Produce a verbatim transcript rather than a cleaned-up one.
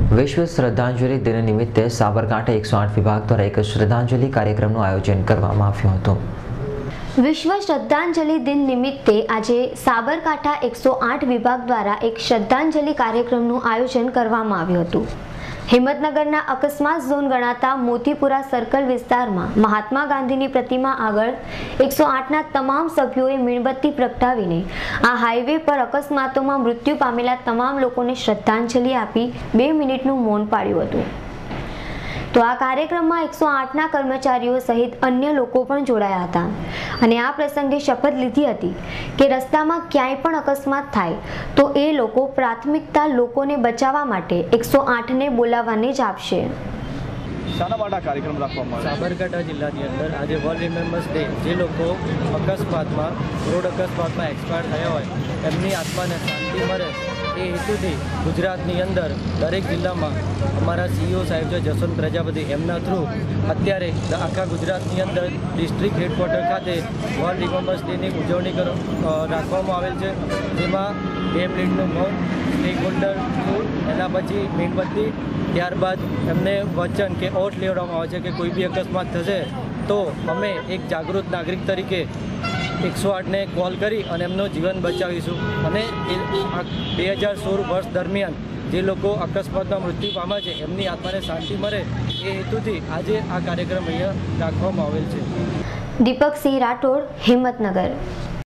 विश्व श्रद्धांजलि दिन निमित्ते साबरकांठा एक सौ आठ विभाग द्वारा एक श्रद्धांजलि कार्यक्रमનું આયોજન કરવામાં આવ્યું હતું। विश्व श्रद्धांजलि दिन निमित्ते आज साबरकांठा एक सौ आठ विभाग द्वारा एक श्रद्धांजलि कार्यक्रमનું आयोजन કરવામાં આવ્યું હતું। हिम्मतनगरना अकस्मात झोन गणाता मोतीपुरा सर्कल विस्ताરમાં महात्मा गांधीની प्रतिमा આગળ एक सौ आठ ના તમામ સભ્યોએ મીણબત્તી પ્રગટાવીને આ હાઈવે પર અકસ્માતોમાં મૃત્યુ પામેલા તમામ લોકોને શ્રદ્ધાંજલિ આપી બે મિનિટનું મૌન પાળ્યું હતું। તો આ કાર્યક્રમમાં एक सौ आठ ના કર્મચારીઓ સહિત અન્ય લોકો પણ જોડાયા હતા અને આ પ્રસંગે શપથ લીધી હતી કે રસ્તામાં ક્યાંય પણ અકસ્માત થાય તો એ લોકો પ્રાથમિકતા લોકોને બચાવવા માટે एक सौ आठ ને બોલાવવાને જ આપશે। कार्यक्रम साबरकांठा जिला अंदर आज वर्ल्ड रिमेम्बर्स डे जे लोग अकस्मात में रोड अकस्मात में एक्सपायर थया होय एमनी आत्मा ने शांति मळे ए हेतुथी गुजरातनी अंदर दरेक जिल्ला में अमरा सीईओ साहेब जो जसवंत प्रजापति एमना थ्रू अत्यारे आखा गुजरातनी अंदर डिस्ट्रिक्ट हेडक्वार्टर खाते वर्ल्ड रिमेम्बर्स डे की उजवणी राखवामां आवेल छे, जेमां बे मिनिटनुं मौन, स्टेक होल्डर एना पछी मीणबत्ती, त्यारबाद एमने वचन के ओठ लेवडाववामां आवे छे कि कोई भी अकस्मात थशे तो अमे एक जागृत नागरिक तरीके एक सौ आठ ने कॉल करी और एमनो जीवन बचावीशुं अने बे हज़ार सोल वर्ष दरमियान जे लोको अकस्मात में मृत्यु पाम्या छे एमनी आत्मा ने शांति मळे ए हेतुथी आज आ कार्यक्रम अहींया राखवामां आवेल छे। दीपक सिंह राठौड़, हिम्मतनगर।